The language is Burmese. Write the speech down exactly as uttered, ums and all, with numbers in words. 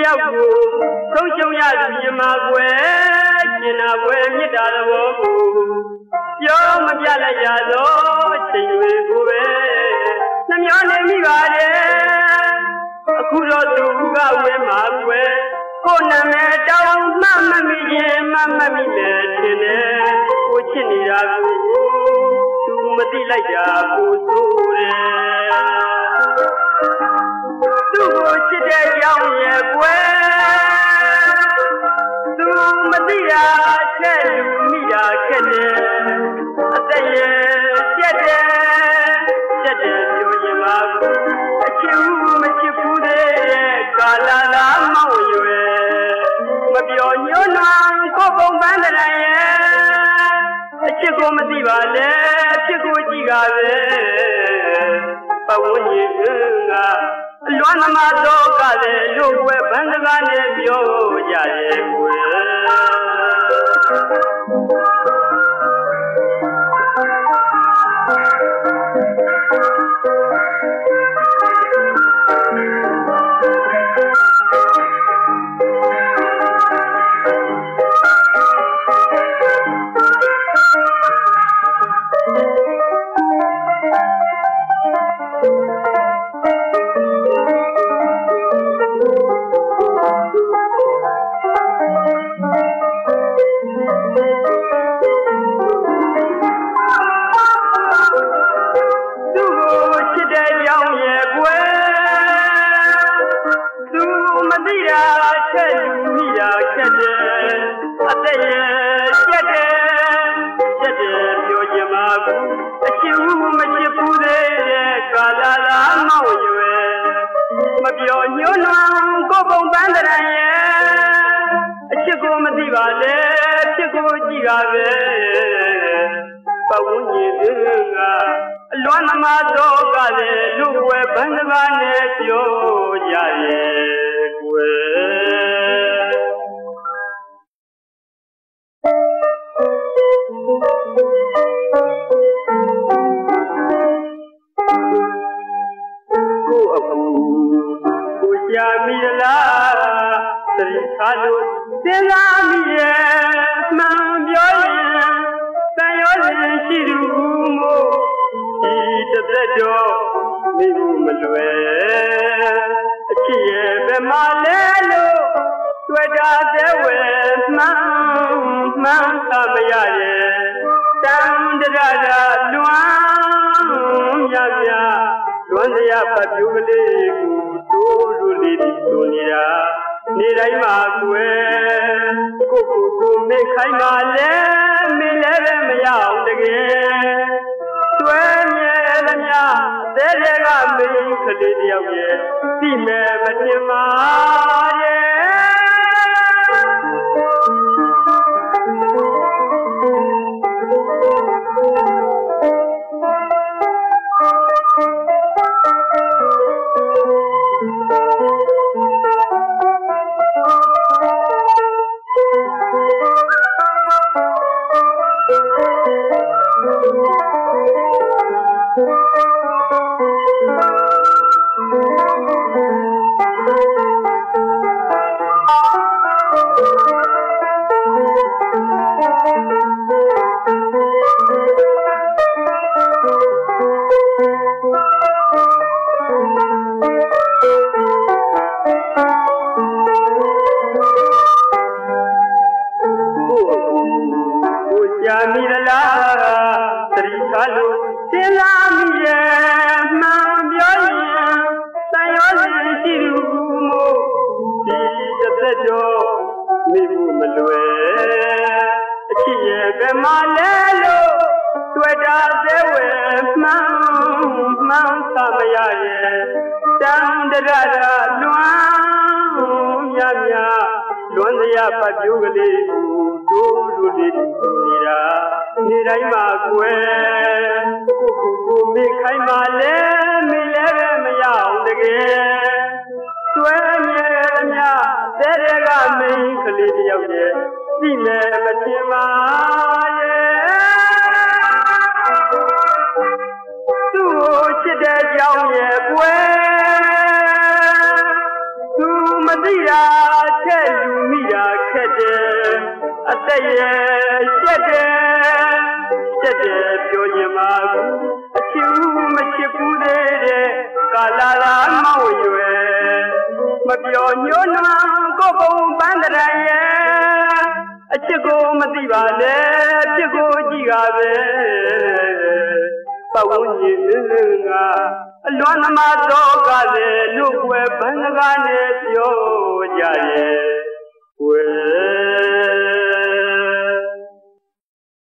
ယောက်ကိုဆုံးရှုံးရသူမြမကွယ်ကျင်နာကွယ်မြစ်တာတော်ကိုပြောမပြလိုက်ရသောချိန်တွေကိုပဲနှမျောနေမိပါတယ်အခုတော့သူကဝဲမှာကွယ်ကိုနာမည်တောင်းမှမမိခြင်းမမမိနဲ့ထင်တယ်ကိုချစ်နေတာကိုသူမသိလိုက်ကြဘူးဆိုတယ်သူ့ကိုချစ်တဲ့ကြောင့်ရဲ့ကွယ်သူမသိတာချက်လူမိတာခက်တယ်အသက်ရဲ့ပြတ်တယ်ပြတ်တယ်ပြောရင်ပါအချစ်ဘူးမချစ်ဘူးတဲ့ကာလာလာမောင်းရွယ်မပြောညွှန်းနှံကိုပုံပန်းတဲ့ရဲ့အချစ်ကိုမသိပါနဲ့အချစ်ကိုကြည့်ပါပဲပဝန်းကျင်ကအလွမ်းသမားတော့ကလည်းလူ့ဘွယ်ဘန်းစကားနဲ့ပြောကြရဲ့ကွယ် Madira, tell you me a kede, a say, shede, shede, Yojamagu, a chew, Machipude, Kalala, Mawe, Mabionona, Gobo, Bandaraye, a chigo, Madiba, chigo, Gigabe, Pawuni, Luana Madoga, look where Banagane, yo, Jaye.